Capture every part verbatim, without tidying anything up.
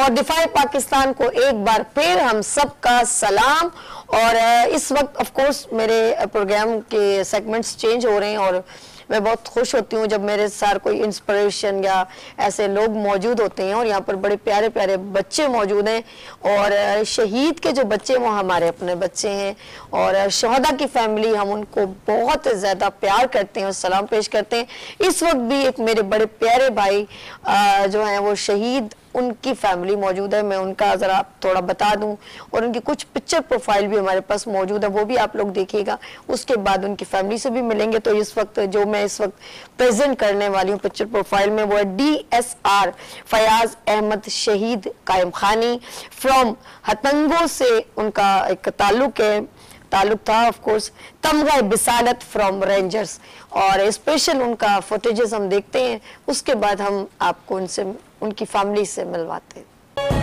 और दिफाए पाकिस्तान को एक बार फिर हम सबका सलाम। और इस वक्त ऑफ कोर्स मेरे प्रोग्राम के सेगमेंट्स चेंज हो रहे हैं और मैं बहुत खुश होती हूँ जब मेरे साथ कोई इंस्पिरेशन या ऐसे लोग मौजूद होते हैं। और यहाँ पर बड़े प्यारे प्यारे बच्चे मौजूद हैं और शहीद के जो बच्चे वो हमारे अपने बच्चे हैं और शहदा की फैमिली, हम उनको बहुत ज़्यादा प्यार करते हैं और सलाम पेश करते हैं। इस वक्त भी एक मेरे बड़े प्यारे भाई जो हैं वो शहीद, उनकी फैमिली मौजूद है। मैं उनका ज़रा थोड़ा बता दूं और उनकी कुछ पिक्चर प्रोफाइल भी हमारे पास मौजूद है, वो भी आप लोग देखिएगा। उसके बाद उनकी फैमिली से भी मिलेंगे। तो इस वक्त जो मैं इस वक्त प्रेजेंट करने वाली हूँ पिक्चर प्रोफाइल में वो है D S R Fayaz Ahmed शहीद कायम खानी फ्रॉम हतंगो से उनका एक ताल्लुक है ताल्लुक था ऑफ कोर्स तमगा बिसालत फ्रॉम रेंजर्स। और स्पेशल उनका फुटेजेस हम देखते हैं, उसके बाद हम आपको उनसे उनकी फैमिली से मिलवाते हैं।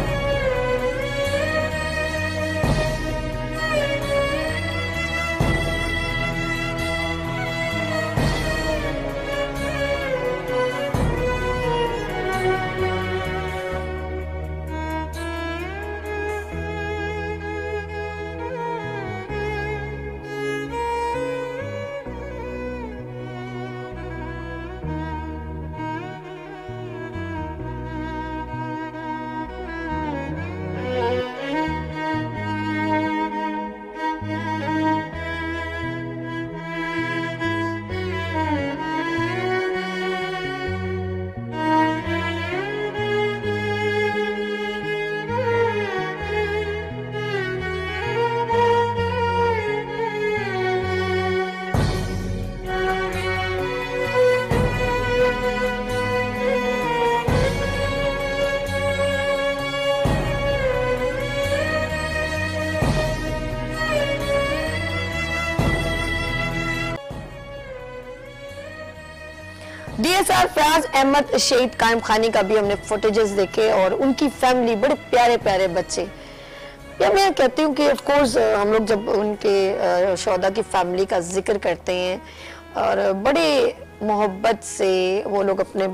D S R Fayaz Ahmed शहीद कायम खानी का भी हमने फुटेजेस देखे और उनकी फैमिली, बड़े प्यारे प्यारे बच्चे। या मैं कहती हूँ कि ऑफ कोर्स हम लोग जब उनके शौदा की फैमिली का जिक्र करते हैं और बड़े मोहब्बत से वो लोग अपने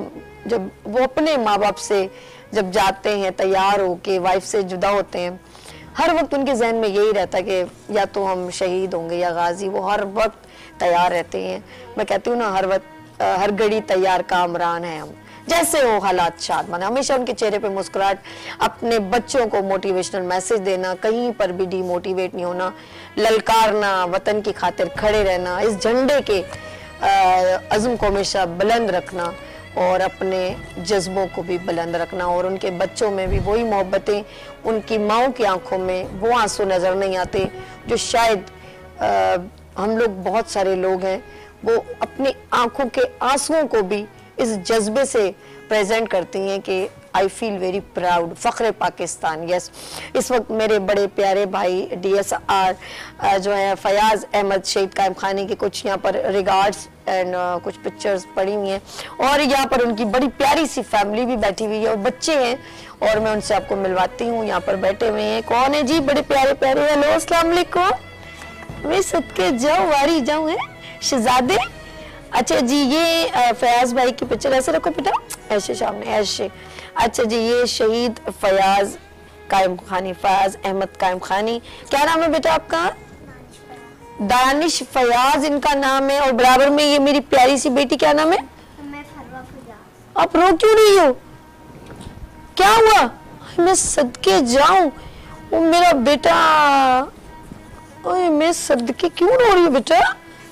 जब वो अपने माँ बाप से जब जाते हैं तैयार हो के वाइफ से जुदा होते हैं, हर वक्त उनके जहन में यही रहता है कि या तो हम शहीद होंगे या गाजी। वो हर वक्त तैयार रहते हैं। मैं कहती हूँ ना, हर वक्त हर घड़ी तैयार कामरान है हम, जैसे हो हालात शादमान। हमेशा उनके चेहरे पे मुस्कुराहट, अपने बच्चों को मोटिवेशनल मैसेज देना, कहीं पर भी डीमोटिवेट नहीं होना, ललकारना, वतन की खातिर खड़े रहना, इस झंडे के अज़्म को हमेशा बुलंद रखना और अपने जज्बों को भी बुलंद रखना। और उनके बच्चों में भी वही मोहब्बतें, उनकी माँओं की आंखों में वो आंसू नज़र नहीं आते जो शायद आ, हम लोग बहुत सारे लोग हैं वो अपनी आंखों के आंसुओं को भी इस जज्बे से प्रेजेंट करती हैं कि आई फील वेरी प्राउड, फ़ख्र पाकिस्तान। यस, इस वक्त मेरे बड़े प्यारे भाई डी एस आर जो है फयाज अहमद शहीद कायम खानी के कुछ यहाँ पर रिगार्ड्स एंड uh, कुछ पिक्चर्स पड़ी हुई हैं और यहाँ पर उनकी बड़ी प्यारी सी फैमिली भी बैठी हुई है और बच्चे हैं और मैं उनसे आपको मिलवाती हूँ। यहाँ पर बैठे हुए हैं, कौन है जी? बड़े प्यारे प्यारे। हेलो, अस्सलाम वालेकुम। मैं सदके जाऊँ, वारी जाऊँ है शहजादे। अच्छा जी, ये फयाज भाई की पिक्चर ऐसे रखो बेटा, ऐसे सामने ऐसे। अच्छा जी, ये शहीद फयाज कायम खानी, फयाज अहमद कायम खानी। क्या नाम है बेटा आपका? दानिश फयाज इनका नाम है। और बराबर में ये मेरी प्यारी सी बेटी, क्या नाम है? मैं फरवा फयाज। आप रो क्यों रही हो? क्या हुआ? मैं सदके जाऊं, वो मेरा बेटा। ओए, मैं सदके क्यों रो रही हूँ बेटा?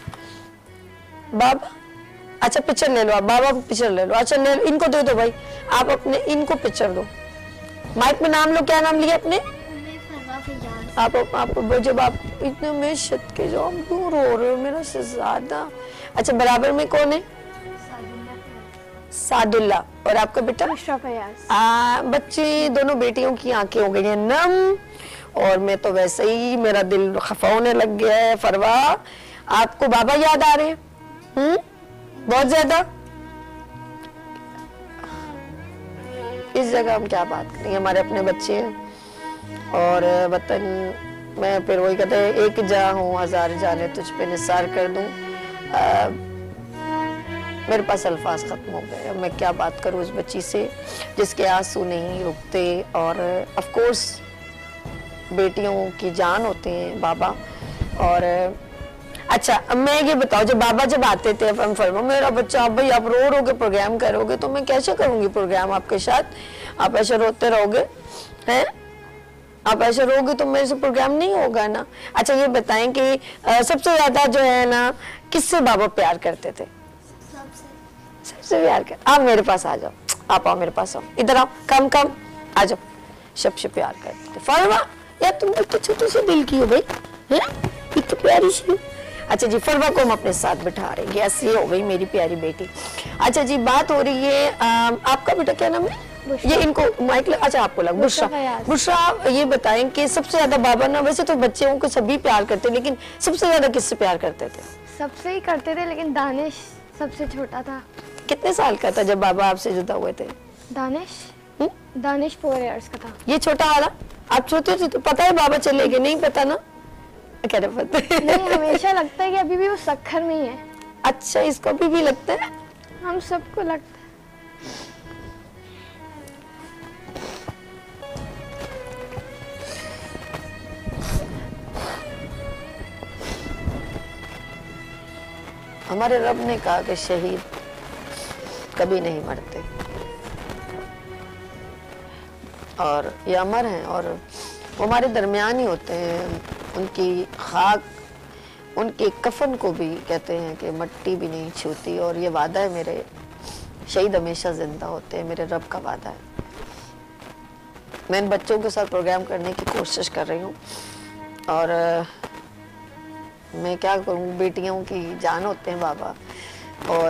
बाबा, अच्छा पिक्चर ले लो आप, बाबा पिक्चर ले लो। अच्छा ले लो, इनको दे दो भाई, आप अपने इनको पिक्चर दो। माइक में नाम लो, क्या नाम लिया अपने? मैं फरवा फयाज। आप आप जब आप इतने में शत के जो हम क्यों रो रहे हो मेरा शहजादा? अच्छा, बराबर में कौन है? सादुल्ला। और आपका बेटा? अशरफ फयाज। आ, बच्चे दोनों बेटियों की आंखें हो गई हैं नम और मैं तो वैसे ही मेरा दिल खफा होने लग गया है। फरवा, आपको बाबा याद आ रहे हैं? हम्म, बहुत ज्यादा। इस जगह हम क्या बात करेंगे, हमारे अपने बच्चे हैं और वतन। मैं फिर वही कहते हैं, एक जा हूँ हजार जाने तुझ पे निसार कर दूं। मेरे पास अल्फाज खत्म हो गए। मैं क्या बात करूँ उस बच्ची से जिसके आंसू नहीं रुकते। और ऑफ कोर्स बेटियों की जान होते हैं बाबा। और अच्छा मैं ये बताओ, जब बाबा जब आते थे हम फरमा मेरा बच्चा आप भाई आप रो रो के प्रोग्राम करोगे तो मैं कैसे करूंगी प्रोग्राम आपके साथ? आप ऐसे रोते रहोगे हैं, आप ऐसे रहोगे तो मेरे से प्रोग्राम नहीं होगा ना। अच्छा ये बताएं कि आ, सबसे ज्यादा जो है ना किससे बाबा प्यार करते थे? सबसे सबसे प्यार कर, आप मेरे पास आ जाओ, आप आओ मेरे पास आओ, इधर आओ, कम कम आ जाओ। सबसे प्यार करते थे। फरमा यार तुम तो छोटे से दिल की हो भाई, है इतनी प्यारी सी हो। अच्छा जी फरवा को हम अपने साथ बिठा रहे हैं, ऐसी हो गई मेरी प्यारी बेटी। अच्छा जी बात हो रही है आ, आपका बेटा क्या नाम है? ये इनको माइक लग, अच्छा आपको लग बुशरा। बुशरा ये बताएं कि सबसे ज्यादा बाबा ना, वैसे तो बच्चों को सभी प्यार करते लेकिन सबसे ज्यादा किससे प्यार करते थे? सबसे ही करते थे, लेकिन दानिश सबसे छोटा था। कितने साल का था जब बाबा आपसे जुदा हुए थे? दानिश हुँ? दानिश फोर इयर्स का था। ये छोटा वाला? आप छोटे थे तो पता है बाबा चले गए, नहीं पता ना? क्या पता है? नहीं, हमेशा लगता है कि अभी भी वो सक्खर में ही है। अच्छा इसको अभी भी लगता है? हम सबको लगता है। हमारे रब ने कहा कि शहीद कभी नहीं मरते और ये अमर हैं और वो हमारे दरमियान ही होते हैं। उनकी खाक, उनके कफन को भी कहते हैं कि मट्टी भी नहीं छूती। और ये वादा है मेरे, शहीद हमेशा जिंदा होते हैं, मेरे रब का वादा है। मैं इन बच्चों के साथ प्रोग्राम करने की कोशिश कर रही हूँ और मैं क्या करूँ, बेटियों की जान होते हैं बाबा। और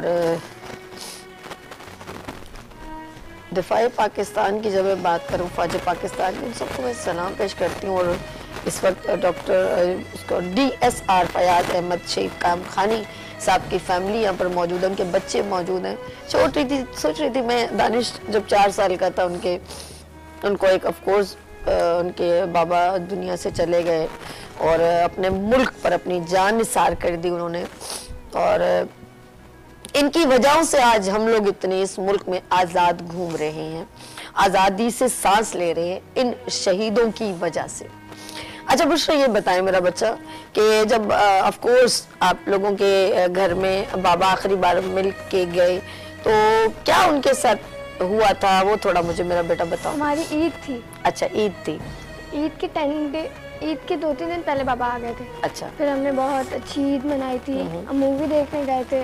दिफाई पाकिस्तान की जब मैं बात करूँ, फौज पाकिस्तान की, उन सबको मैं सलाम पेश करती हूँ। और इस वक्त डॉक्टर उसको D S R Fayaz Ahmed शहीद कायम खानी साहब की फैमिली यहाँ पर मौजूद है, उनके बच्चे मौजूद हैं। सोच रही थी सोच रही थी मैं, दानिश जब चार साल का था उनके उनको एक ऑफकोर्स उनके बाबा दुनिया से चले गए और अपने मुल्क पर अपनी जान निसार कर दी उन्होंने। और इनकी वजहों से आज हम लोग इतने इस मुल्क में आज़ाद घूम रहे हैं, आज़ादी से सांस ले रहे हैं, इन शहीदों की वजह से। अच्छा बुशरा ये बताएं मेरा बच्चा कि जब ऑफ कोर्स आप लोगों के घर में बाबा आखिरी बार मिल के गए तो क्या उनके साथ हुआ था, वो थोड़ा मुझे मेरा बेटा बताओ। हमारी ईद थी। अच्छा ईद थी। ईद के टेन डे ईद के दो तीन दिन पहले बाबा आ गए थे। अच्छा। फिर हमने बहुत अच्छी ईद मनाई थी, हम मूवी देखने गए थे।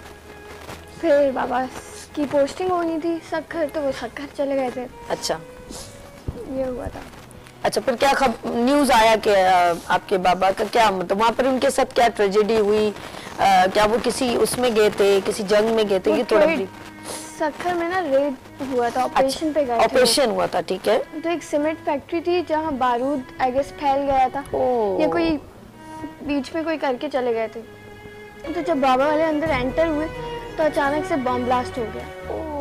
फिर बाबा की पोस्टिंग होनी थी सक्खर, तो वो सक्खर चले गए थे। अच्छा ये हुआ था। अच्छा फिर क्या खब न्यूज़ आया कि आपके बाबा का क्या मतलब वहाँ पर उनके साथ क्या ट्रेजेडी हुई? आ, क्या वो किसी उसमें गए थे, किसी जंग में गए थे? ये थोड़ा सक्खर में ना रेड हुआ था, ऑपरेशन पे गए थे। ऑपरेशन हुआ था, ठीक है। तो एक सीमेंट फैक्ट्री थी जहाँ बारूद आई गेस फैल गया था। ये कोई बीच में कोई करके चले गए थे। तो जब बाबा वाले अंदर एंटर हुए तो अचानक से बम ब्लास्ट हो गया।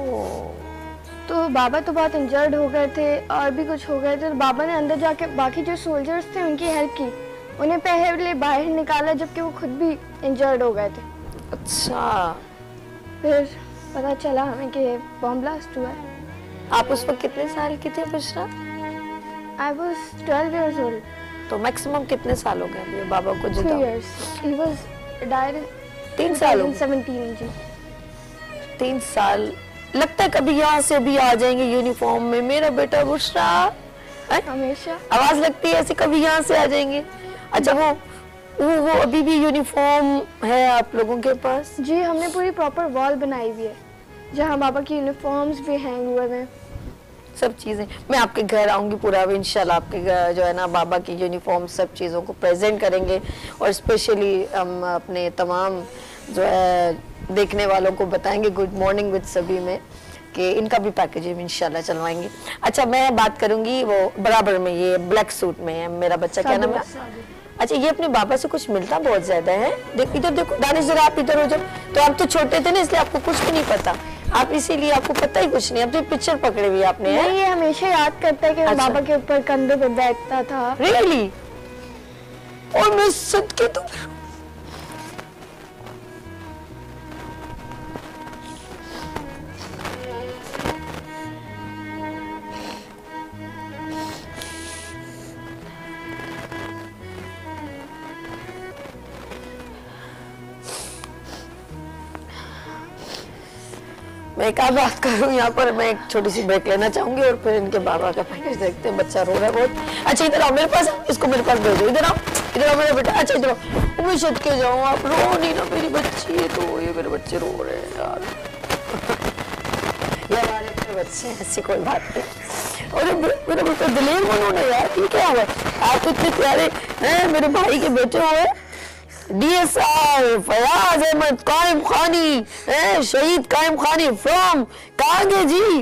तो बाबा तो बहुत इंजर्ड हो गए थे और भी कुछ हो गए थे। तो बाबा ने अंदर जाके बाकी जो सोल्जर्स थे उनकी हेल्प की, उन्हें पहले बाहर निकाला जबकि वो खुद भी इंजर्ड हो गए थे। अच्छा। फिर पता चला हमें कि बम ब्लास्ट हुआ है। आप उस वक्त कितने साल की थे Bushra? I was twelve years old. तो मैक्सिमम कितने साल हो गए अभी बाबा को जुदा? Three years. He was died in तीन साल हो twenty seventeen जी। तीन साल। लगता है कभी यहाँ से भी आ जाएंगे यूनिफॉर्म में मेरा बेटा बुशरा? हमेशा आवाज लगती है ऐसे कभी यहाँ से आ जाएंगे। अच्छा वो वो वो अभी भी यूनिफॉर्म है आप लोगों के पास? जी हमने पूरी प्रॉपर वॉल बनाई हुई है जहाँ बाबा की यूनिफॉर्म्स भी हैंग हुए हैं, सब चीजें। मैं आपके घर आऊंगी पूरा इंशाल्लाह, आपके घर जो है ना बाबा की यूनिफॉर्म सब चीज़ों को प्रेजेंट करेंगे। और स्पेशली हम अपने तमाम जो है देखने वालों को बताएंगे गुड मॉर्निंग विद सभी में कि इनका भी पैकेजिंग इंशाल्लाह चलवाएंगे। अच्छा मैं बात करूंगी वो बराबर में ये ब्लैक सूट में है मेरा बच्चा, क्या नाम है? अच्छा ये अपने बाबा से कुछ मिलता बहुत ज्यादा है। देख इधर देखो दानिश जरा आप इधर हो जाओ। तो आप तो छोटे थे ना इसलिए आपको कुछ भी नहीं पता, आप इसीलिए आपको पता ही कुछ नहीं। अब तो पिक्चर पकड़े हुई आपने है? नहीं ये हमेशा याद करता है कि अच्छा। बाबा के ऊपर कंधे पे बैठता था। रियली? और मैं सदके तो मैं एक आध बात करूँ यहाँ पर, मैं एक छोटी सी ब्रेक लेना चाहूंगी और फिर इनके बाबा का पैकेज देखते हैं। बच्चा रो रहा है बहुत। अच्छा इधर आओ मेरे पास, इसको मेरे पास भेजो। इधर आओ, इधर आओ मेरा बेटा। अच्छा इधर आओ, मैं छत के जाऊँ, आप रो नहीं ना, मेरी बच्ची है तो ये मेरे बच्चे रो रहे हैं यार। ये हमारे अपने बच्चे हैं, ऐसी कोई बात नहीं। और मेरा बेटा दिलेर बनो ना यार, ये क्या हुआ? आप इतने प्यारे हैं, मेरे भाई के बेटे हुए D S R Fayaz Ahmed Qaim Khani, शहीद कायम खानी फ्रॉम कांगे जी,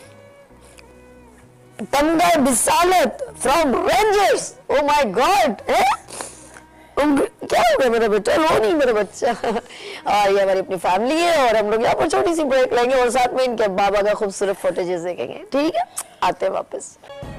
तमगा बिसालत from Rangers. Oh my God, क्या हो गया मेरा बेटा? रो नहीं मेरा बच्चा। और ये हमारी अपनी फैमिली है और हम लोग यहाँ पर छोटी सी ब्रेक लेंगे और साथ में इनके बाबा का खूबसूरत फुटेजेस देखेंगे। ठीक है, आते हैं वापस।